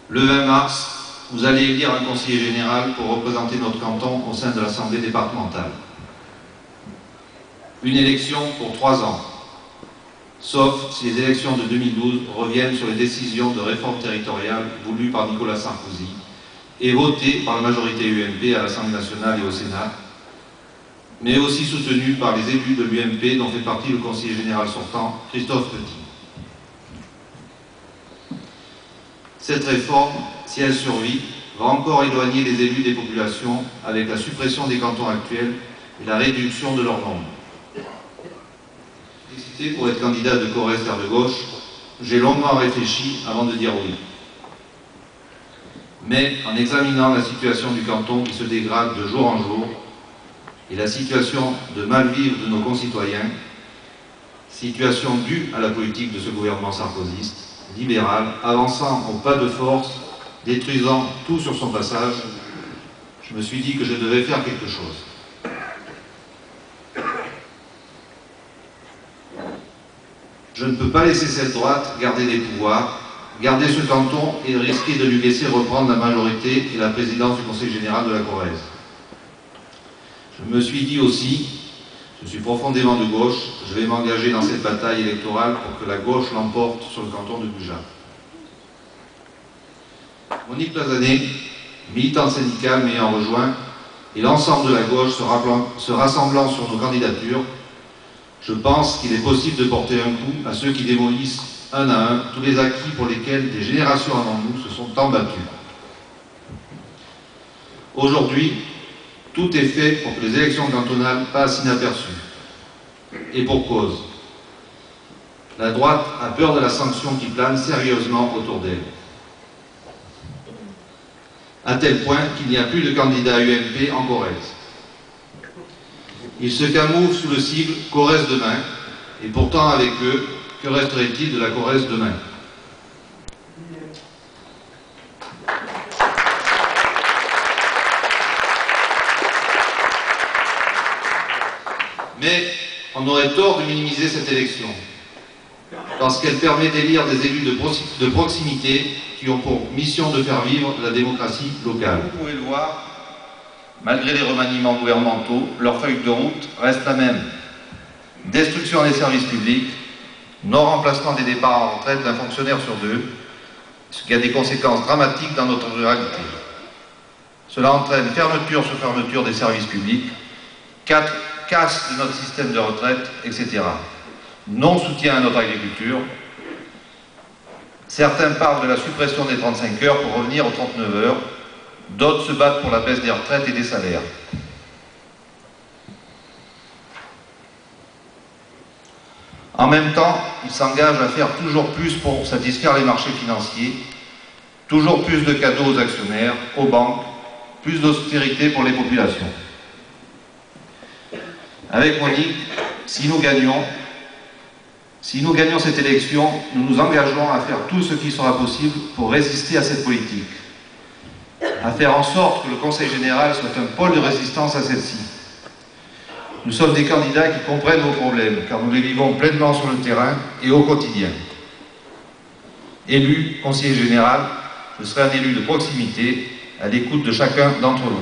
Le 20 mars, vous allez élire un conseiller général pour représenter notre canton au sein de l'Assemblée départementale. Une élection pour 3 ans, sauf si les élections de 2012 reviennent sur les décisions de réforme territoriale voulues par Nicolas Sarkozy et votées par la majorité UMP à l'Assemblée nationale et au Sénat, mais aussi soutenues par les élus de l'UMP dont fait partie le conseiller général sortant, Christophe Petit. Cette réforme, si elle survit, va encore éloigner les élus des populations avec la suppression des cantons actuels et la réduction de leur nombre. Pour être candidat de Corrèze Terre de Gauche, j'ai longuement réfléchi avant de dire oui. Mais en examinant la situation du canton qui se dégrade de jour en jour et la situation de mal-vivre de nos concitoyens, situation due à la politique de ce gouvernement sarkozyste, libéral, avançant au pas de force, détruisant tout sur son passage, je me suis dit que je devais faire quelque chose. Je ne peux pas laisser cette droite garder des pouvoirs, garder ce canton et risquer de lui laisser reprendre la majorité et la présidence du Conseil général de la Corrèze. Je me suis dit aussi, je suis profondément de gauche, je vais m'engager dans cette bataille électorale pour que la gauche l'emporte sur le canton de Bugeat. Monique Plazanet, militante syndicale m'ayant rejoint, et l'ensemble de la gauche se rassemblant sur nos candidatures, je pense qu'il est possible de porter un coup à ceux qui démolissent un à un tous les acquis pour lesquels des générations avant nous se sont tant battues. Aujourd'hui, tout est fait pour que les élections cantonales passent inaperçues. Et pour cause. La droite a peur de la sanction qui plane sérieusement autour d'elle. À tel point qu'il n'y a plus de candidat UMP en Corrèze. Ils se camouflent sous le sigle Corrèze demain, et pourtant avec eux, que resterait-il de la Corrèze demain? Mais on aurait tort de minimiser cette élection, parce qu'elle permet d'élire des élus de proximité qui ont pour mission de faire vivre la démocratie locale. Vous pouvez le voir, malgré les remaniements gouvernementaux, leur feuille de route reste la même. Destruction des services publics, non-remplacement des départs en retraite d'un fonctionnaire sur 2, ce qui a des conséquences dramatiques dans notre ruralité. Cela entraîne fermeture sur fermeture des services publics, casse de notre système de retraite, etc. Non-soutien à notre agriculture. Certains parlent de la suppression des 35 heures pour revenir aux 39 heures. D'autres se battent pour la baisse des retraites et des salaires. En même temps, ils s'engagent à faire toujours plus pour satisfaire les marchés financiers, toujours plus de cadeaux aux actionnaires, aux banques, plus d'austérité pour les populations. Avec Monique, si nous gagnons cette élection, nous nous engagerons à faire tout ce qui sera possible pour résister à cette politique, à faire en sorte que le Conseil général soit un pôle de résistance à celle-ci. Nous sommes des candidats qui comprennent vos problèmes, car nous les vivons pleinement sur le terrain et au quotidien. Élu, conseiller général, je serai un élu de proximité, à l'écoute de chacun d'entre vous.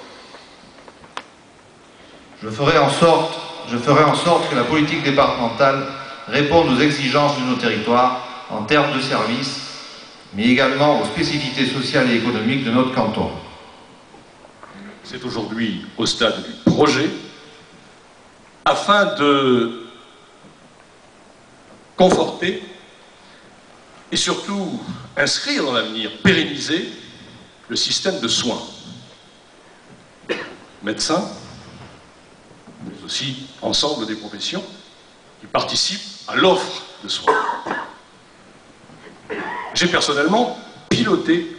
Je ferai en sorte que la politique départementale réponde aux exigences de nos territoires en termes de services, mais également aux spécificités sociales et économiques de notre canton. C'est aujourd'hui au stade du projet, afin de conforter et surtout inscrire dans l'avenir, pérenniser le système de soins. Médecins, mais aussi ensemble des professions qui participent à l'offre de soins. J'ai personnellement piloté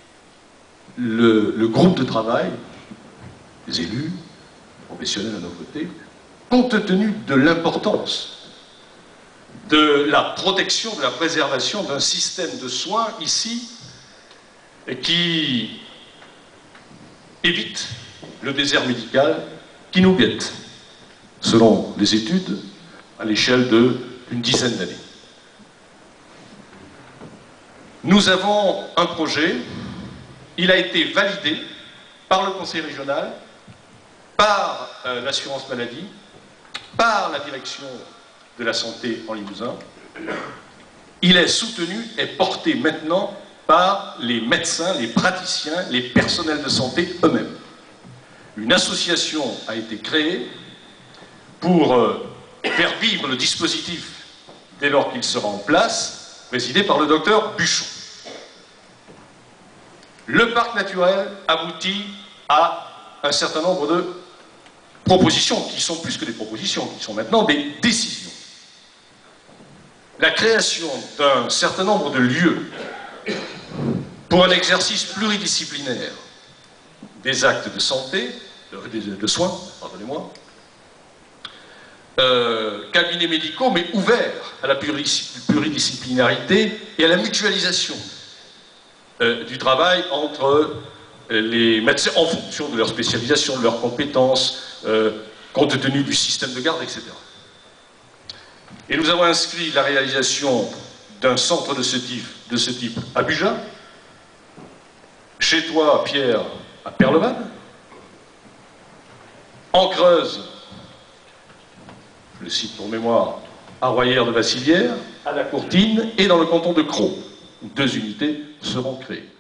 le groupe de travail, les élus, professionnels à nos côtés, compte tenu de l'importance de la protection, de la préservation d'un système de soins ici qui évite le désert médical qui nous guette, selon les études, à l'échelle d'une dizaine d'années. Nous avons un projet, il a été validé par le conseil régional, par l'assurance maladie, par la direction de la santé en Limousin. Il est soutenu et porté maintenant par les médecins, les praticiens, les personnels de santé eux-mêmes. Une association a été créée pour faire vivre le dispositif dès lors qu'il sera en place, présidé par le docteur Buchon. Le parc naturel aboutit à un certain nombre de propositions, qui sont plus que des propositions, qui sont maintenant des décisions. La création d'un certain nombre de lieux pour un exercice pluridisciplinaire des actes de santé, de soins, pardonnez-moi, cabinets médicaux, mais ouverts à la pluridisciplinarité et à la mutualisation du travail entre les médecins en fonction de leur spécialisation, de leurs compétences, compte tenu du système de garde, etc. Et nous avons inscrit la réalisation d'un centre de ce type à Bugeat, chez toi, Pierre, à Perleval, en Creuse, je le cite pour mémoire, à Royères de Vassilières, à La Courtine et dans le canton de Crau, où 2 unités seront créées.